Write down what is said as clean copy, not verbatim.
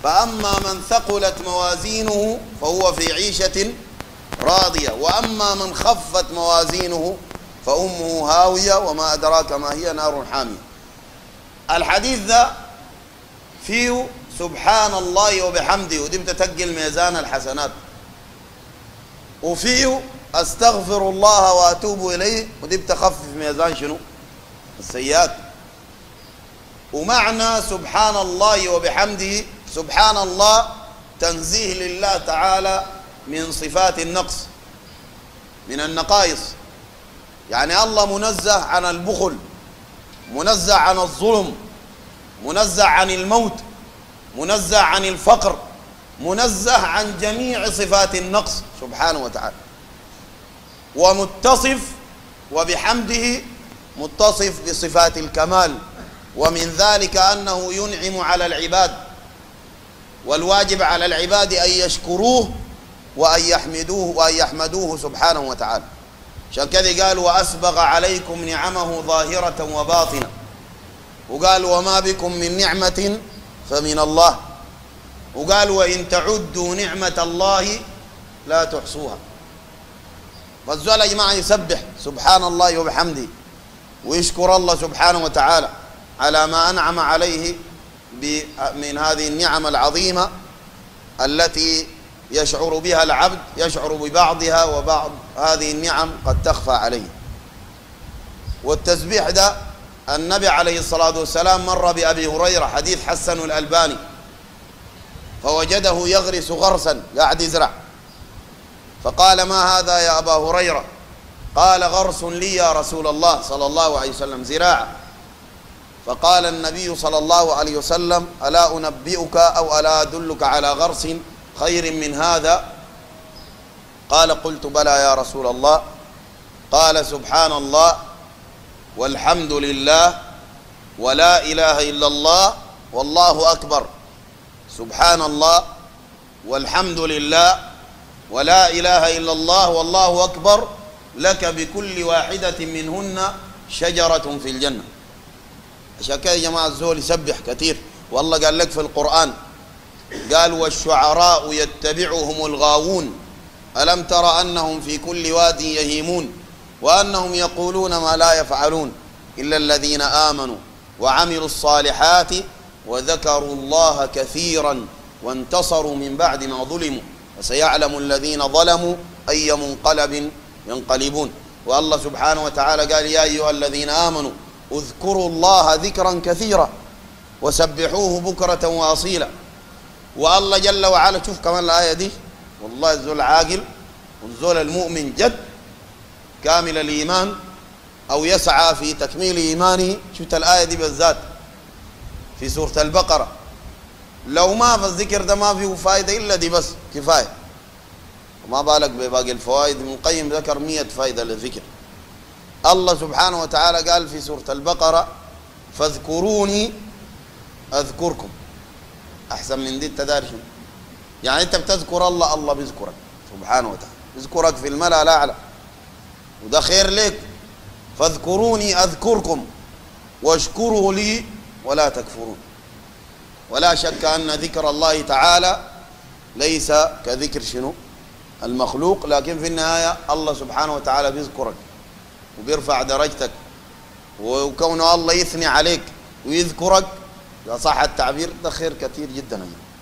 فأما من ثقلت موازينه فهو في عيشة راضية، وأما من خفت موازينه فأمه هاوية وما أدراك ما هي، نار حامية. الحديث ذا فيه سبحان الله وبحمده، ودي بتتقل ميزان الحسنات، وفيه أستغفر الله وأتوب إليه، ودي بتخفف ميزان شنو؟ السيئات. ومعنى سبحان الله وبحمده، سبحان الله تنزيه لله تعالى من صفات النقص، من النقائص، يعني الله منزه عن البخل، منزه عن الظلم، منزه عن الموت، منزه عن الفقر، منزه عن جميع صفات النقص سبحانه وتعالى، ومتصف وبحمده متصف بصفات الكمال. ومن ذلك أنه ينعم على العباد، والواجب على العباد أن يشكروه وأن يحمدوه سبحانه وتعالى. عشان كذا قال وأسبغ عليكم نعمه ظاهرة وباطنة، وقال وما بكم من نعمة فمن الله، وقال وإن تعدوا نعمة الله لا تحصوها. فالزول يا جماعة يسبح سبحان الله وبحمده ويشكر الله سبحانه وتعالى على ما أنعم عليه من هذه النعم العظيمة التي يشعر بها العبد، يشعر ببعضها، وبعض هذه النعم قد تخفى عليه. والتسبيح ده النبي عليه الصلاة والسلام مر بأبي هريرة، حديث حسن الألباني، فوجده يغرس غرسا، قاعد يزرع، فقال ما هذا يا أبا هريرة؟ قال غرس لي يا رسول الله صلى الله عليه وسلم، زراعة. فقال النبي صلى الله عليه وسلم ألا أنبئك أو ألا أدلك على غرس خير من هذا؟ قال قلت بلى يا رسول الله. قال سبحان الله والحمد لله ولا إله إلا الله والله أكبر، سبحان الله والحمد لله ولا إله إلا الله والله أكبر، لك بكل واحدة منهن شجرة في الجنة. عشان كده يا جماعة الزول يسبح كثير، والله قال لك في القرآن، قال والشعراء يتبعهم الغاوون ألم تر أنهم في كل واد يهيمون وأنهم يقولون ما لا يفعلون إلا الذين آمنوا وعملوا الصالحات وذكروا الله كثيرا وانتصروا من بعد ما ظلموا وسيعلم الذين ظلموا أي منقلب ينقلبون. والله سبحانه وتعالى قال يا أيها الذين آمنوا اذكروا الله ذكرا كثيرا وسبحوه بكرة وأصيلا. والله جل وعلا شوف كمان الآية دي، والله الزول عاقل والزول المؤمن جد كامل الإيمان أو يسعى في تكميل إيمانه، شفت الآية دي بالذات في سورة البقرة، لو ما في الذكر ده ما فيه فائدة إلا دي بس كفاية، وما بالك بباقي الفوائد. ابن القيم ذكر 100 فائدة للذكر. الله سبحانه وتعالى قال في سورة البقرة فاذكروني أذكركم. أحسن من دي التدارش، يعني أنت بتذكر الله، الله بيذكرك سبحانه وتعالى، بيذكرك في الملأ الأعلى، وده خير لك. فاذكروني أذكركم واشكروا لي ولا تكفرون. ولا شك أن ذكر الله تعالى ليس كذكر شنو المخلوق، لكن في النهاية الله سبحانه وتعالى بيذكرك وبيرفع درجتك، وكونه الله يثني عليك ويذكرك إذا صح التعبير ده خير كثير جدا.